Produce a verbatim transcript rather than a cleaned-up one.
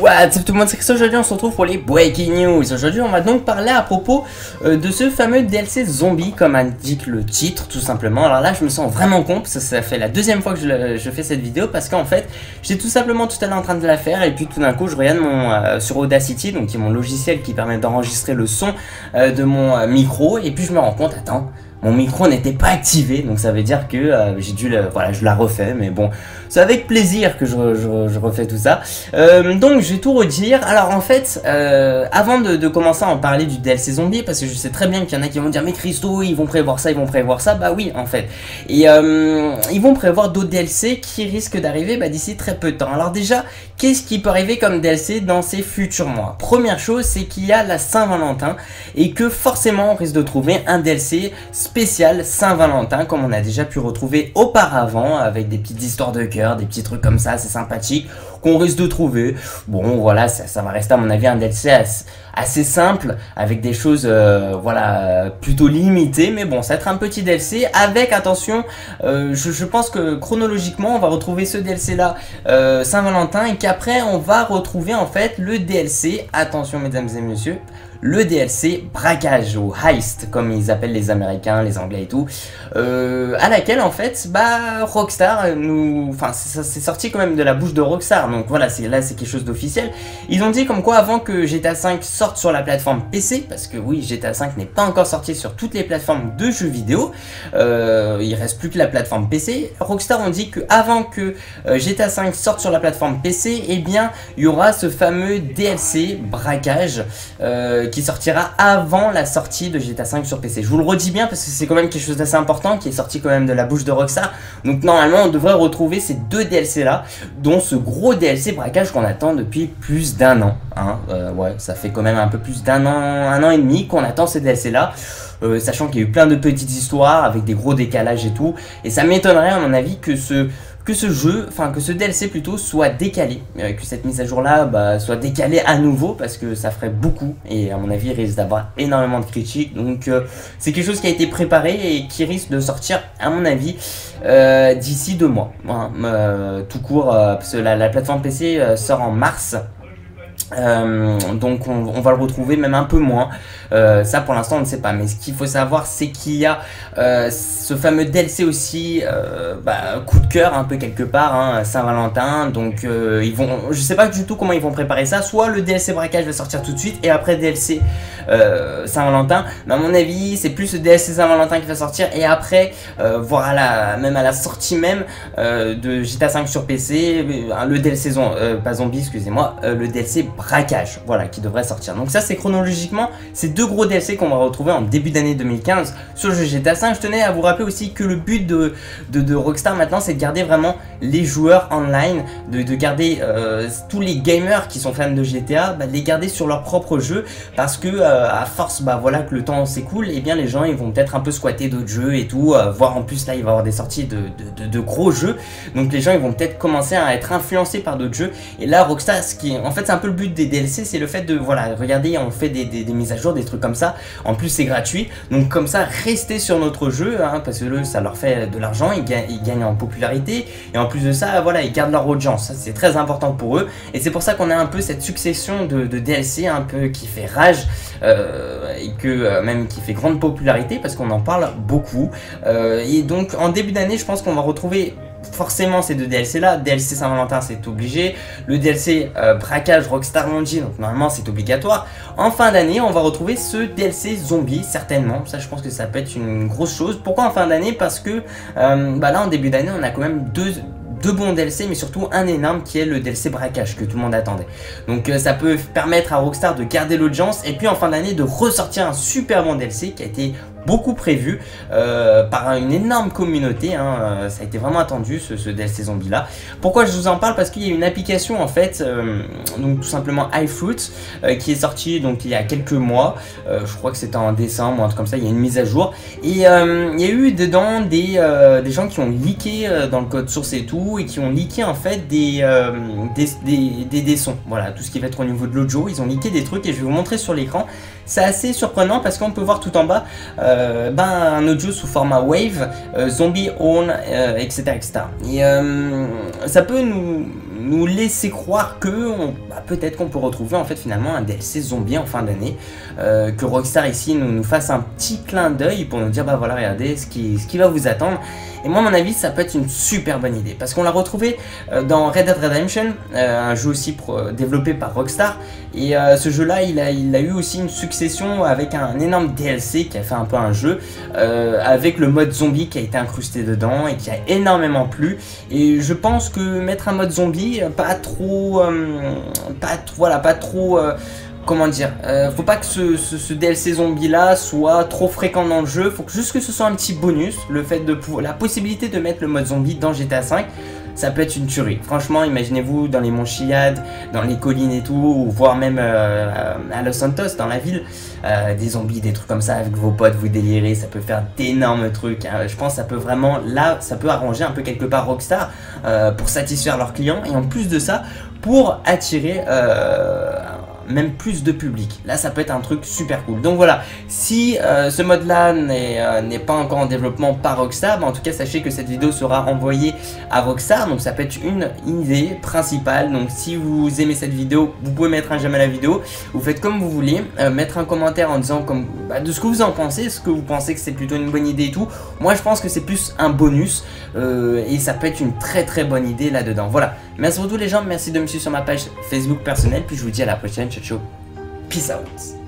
What's up tout le monde, c'est Chris. Aujourd'hui on se retrouve pour les Breaking News. Aujourd'hui on va donc parler à propos euh, de ce fameux D L C zombie, comme indique le titre tout simplement. Alors là je me sens vraiment con, parce que ça fait la deuxième fois que je, je fais cette vidéo, parce qu'en fait j'étais tout simplement tout à l'heure en train de la faire, et puis tout d'un coup je regarde mon, euh, sur Audacity, donc qui est mon logiciel qui permet d'enregistrer le son euh, de mon euh, micro, et puis je me rends compte, attends, mon micro n'était pas activé, donc ça veut dire que euh, j'ai dû le, voilà, je la refais, mais bon, c'est avec plaisir que je, je, je refais tout ça. Euh, donc je vais tout redire. Alors en fait, euh, avant de, de commencer à en parler du D L C zombie, parce que je sais très bien qu'il y en a qui vont dire mais Christo, ils vont prévoir ça, ils vont prévoir ça, bah oui en fait. Et euh, ils vont prévoir d'autres D L C qui risquent d'arriver bah, d'ici très peu de temps. Alors déjà, qu'est-ce qui peut arriver comme D L C dans ces futurs mois? Première chose, c'est qu'il y a la Saint-Valentin et que forcément on risque de trouver un D L C spécial Saint-Valentin, comme on a déjà pu retrouver auparavant, avec des petites histoires de cœur, des petits trucs comme ça, c'est sympathique, qu'on risque de trouver. Bon voilà, ça, ça va rester à mon avis un D L C assez, assez simple, avec des choses euh, voilà plutôt limitées, mais bon, ça va être un petit D L C avec, attention, euh, je, je pense que chronologiquement on va retrouver ce D L C là euh, Saint-Valentin, et qu'après on va retrouver en fait le D L C, attention mesdames et messieurs, le D L C braquage ou heist comme ils appellent les Américains, les Anglais et tout, euh, à laquelle en fait bah Rockstar nous, enfin c'est sorti quand même de la bouche de Rockstar, donc voilà, c'est là c'est quelque chose d'officiel. Ils ont dit comme quoi avant que G T A cinq sorte sur la plateforme P C, parce que oui, G T A cinq n'est pas encore sorti sur toutes les plateformes de jeux vidéo, euh, il reste plus que la plateforme P C. Rockstar ont dit que avant que euh, G T A cinq sorte sur la plateforme P C, et eh bien il y aura ce fameux D L C braquage euh, qui sortira avant la sortie de G T A cinq sur P C. Je vous le redis bien parce que c'est quand même quelque chose d'assez important qui est sorti quand même de la bouche de Rockstar. Donc normalement on devrait retrouver ces deux D L C là, dont ce gros D L C braquage qu'on attend depuis plus d'un an. Hein. Euh, ouais, ça fait quand même un peu plus d'un an, un an et demi qu'on attend ces D L C là. Euh, sachant qu'il y a eu plein de petites histoires avec des gros décalages et tout. Et ça m'étonnerait à mon avis que ce... que ce jeu, enfin que ce D L C plutôt soit décalé, euh, que cette mise à jour là bah, soit décalée à nouveau, parce que ça ferait beaucoup et à mon avis il risque d'avoir énormément de critiques. Donc euh, c'est quelque chose qui a été préparé et qui risque de sortir à mon avis euh, d'ici deux mois, hein, euh, tout court, euh, parce que la, la plateforme P C euh, sort en mars. Euh, donc on, on va le retrouver même un peu moins, euh, ça pour l'instant on ne sait pas, mais ce qu'il faut savoir c'est qu'il y a euh, ce fameux D L C aussi, euh, bah, coup de cœur un peu quelque part, hein, Saint-Valentin, donc euh, ils vont, je sais pas du tout comment ils vont préparer ça, soit le D L C braquage va sortir tout de suite et après D L C euh, Saint-Valentin, mais à mon avis c'est plus le D L C Saint-Valentin qui va sortir et après, euh, voire à la, même à la sortie même euh, de G T A cinq sur P C, euh, le D L C, euh, pas zombie excusez-moi, euh, le D L C braquage, voilà, qui devrait sortir. Donc ça c'est chronologiquement ces deux gros D L C qu'on va retrouver en début d'année deux mille quinze sur le jeu G T A cinq. Je tenais à vous rappeler aussi que le but de, de, de Rockstar maintenant c'est de garder vraiment les joueurs online, de, de garder euh, tous les gamers qui sont fans de G T A, bah, de les garder sur leur propre jeu, parce que euh, à force bah voilà que le temps s'écoule, et eh bien les gens ils vont peut-être un peu squatter d'autres jeux et tout, euh, voire en plus là il va y avoir des sorties de, de, de, de gros jeux, donc les gens ils vont peut-être commencer à être influencés par d'autres jeux, et là Rockstar, ce qui en fait c'est un peu le but des D L C, c'est le fait de, voilà, regardez, on fait des, des, des mises à jour, des trucs comme ça, en plus c'est gratuit, donc comme ça, restez sur notre jeu, hein, parce que eux, ça leur fait de l'argent, ils, ga ils gagnent en popularité, et en plus de ça, voilà, ils gardent leur audience, ça c'est très important pour eux, et c'est pour ça qu'on a un peu cette succession de, de D L C, un peu qui fait rage, euh, et que euh, même qui fait grande popularité, parce qu'on en parle beaucoup, euh, et donc en début d'année, je pense qu'on va retrouver forcément ces deux D L C là, D L C Saint-Valentin c'est obligé, le D L C euh, braquage Rockstar Monji, donc normalement c'est obligatoire. En fin d'année on va retrouver ce D L C zombie certainement, ça je pense que ça peut être une grosse chose. Pourquoi en fin d'année? Parce que euh, bah là en début d'année on a quand même deux deux bons D L C, mais surtout un énorme qui est le D L C braquage que tout le monde attendait. Donc euh, ça peut permettre à Rockstar de garder l'audience et puis en fin d'année de ressortir un super bon D L C qui a été beaucoup prévu euh, par une énorme communauté, hein, euh, ça a été vraiment attendu ce, ce D L C zombie là. Pourquoi je vous en parle? Parce qu'il y a une application en fait, euh, donc tout simplement iFruit, euh, qui est sortie donc il y a quelques mois, euh, je crois que c'était en décembre ou un truc comme ça, il y a une mise à jour, et euh, il y a eu dedans des, euh, des gens qui ont leaké euh, dans le code source et tout, et qui ont leaké en fait des, euh, des, des, des, des sons, voilà, tout ce qui va être au niveau de l'audio, ils ont leaké des trucs et je vais vous montrer sur l'écran. C'est assez surprenant parce qu'on peut voir tout en bas euh, ben, un audio sous format wave, euh, zombie on, euh, et cetera et cetera. Et euh, ça peut nous, nous laisser croire que bah, peut-être qu'on peut retrouver en fait finalement un D L C zombie en fin d'année, euh, que Rockstar ici nous, nous fasse un petit clin d'œil pour nous dire bah voilà regardez ce qui, ce qui va vous attendre. Et moi à mon avis ça peut être une super bonne idée parce qu'on l'a retrouvé euh, dans Red Dead Redemption, euh, un jeu aussi pro, développé par Rockstar, et euh, ce jeu là il a, il a eu aussi une succession avec un énorme D L C qui a fait un peu un jeu euh, avec le mode zombie qui a été incrusté dedans et qui a énormément plu. Et je pense que mettre un mode zombie pas trop euh, pas trop voilà pas trop euh, comment dire, euh, faut pas que ce, ce, ce D L C zombie là soit trop fréquent dans le jeu, faut que juste que ce soit un petit bonus, le fait de pouvoir, la possibilité de mettre le mode zombie dans G T A cinq, ça peut être une tuerie. Franchement, imaginez-vous dans les monts Chiliad, dans les collines et tout, ou voire même euh, à Los Santos, dans la ville, euh, des zombies, des trucs comme ça avec vos potes, vous délirez, ça peut faire d'énormes trucs. Hein. Je pense que ça peut vraiment, là, ça peut arranger un peu quelque part Rockstar euh, pour satisfaire leurs clients et en plus de ça, pour attirer euh, même plus de public. Là ça peut être un truc super cool. Donc voilà, si euh, ce mode là n'est euh, n'est pas encore en développement par Rockstar, bah, en tout cas sachez que cette vidéo sera envoyée à Rockstar, donc ça peut être une idée principale. Donc si vous aimez cette vidéo, vous pouvez mettre un j'aime à la vidéo, vous faites comme vous voulez, euh, mettre un commentaire en disant comme, bah, de ce que vous en pensez, est-ce que vous pensez que c'est plutôt une bonne idée et tout. Moi je pense que c'est plus un bonus euh, et ça peut être une très très bonne idée là dedans. Voilà, merci pour tout les gens, merci de me suivre sur ma page Facebook personnelle, puis je vous dis à la prochaine. Ciao ciao, peace out.